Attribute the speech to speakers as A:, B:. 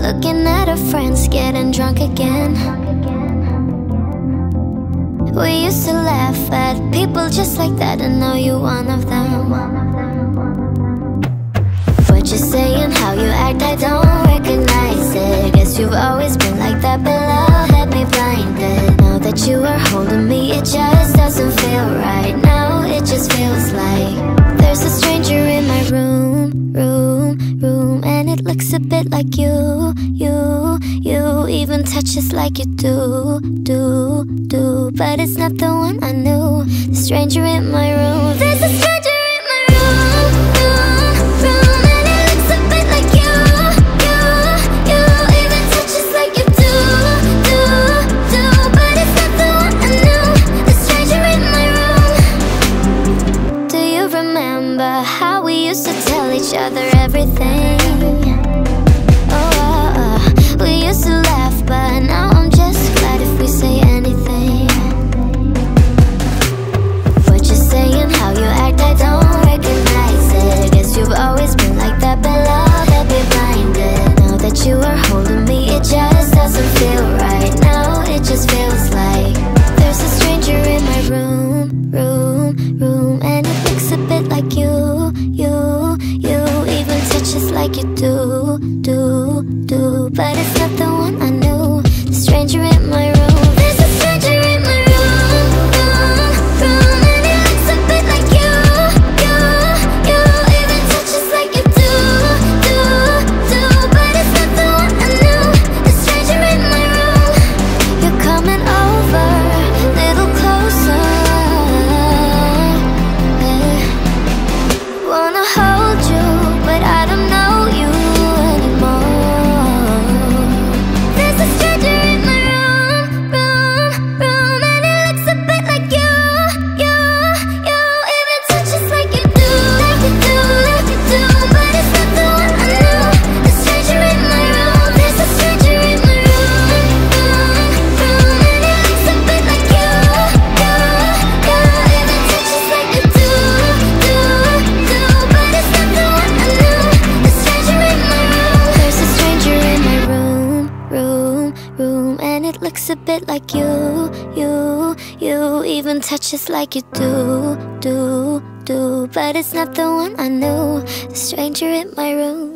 A: looking at her friends getting drunk again. We used to laugh at people just like that, and now you're one of them. What you're saying, how you act, I don't recognize it. Guess you've always been like that, but love had me blinded. Now that you are holding me, it just doesn't feel right. Now it just feels like there's a stranger in my room, and it looks a bit like you. You even touch us like you do. But it's not the one I knew. The stranger in my room. There's a stranger in my room, and it looks a bit like you. You even touch us like you do. But it's not the one I knew. The stranger in my room. Do you remember how we used to tell each other everything? We used to laugh, but now I'm just glad if we say anything. What you're saying, how you act, I don't recognize it. Guess you've always been like that, but love had me blinded. Now that you are holding me, it just doesn't feel right. Now it just feels like there's a stranger in my room, and it looks a bit like you. You even touch us like you do. But it's not the one I knew. The stranger in my room. There's a stranger in my room, and it looks a bit like you. You even touch us like you do. But it's not the one I knew. The stranger in my room. You're coming over, little closer. Wanna hold you, but I don't know you anymore. There's a stranger in my room, and it looks a bit like you. You even touch us like you do. But it's not the one I knew. The stranger in my room. There's a stranger in my room, and it looks a bit like you. You even touch us like you do. But it's not the one I knew. The stranger in my room. There's a stranger in my room, and it looks a bit like you. You even touch us like you do. But it's not the one I knew. The stranger in my room.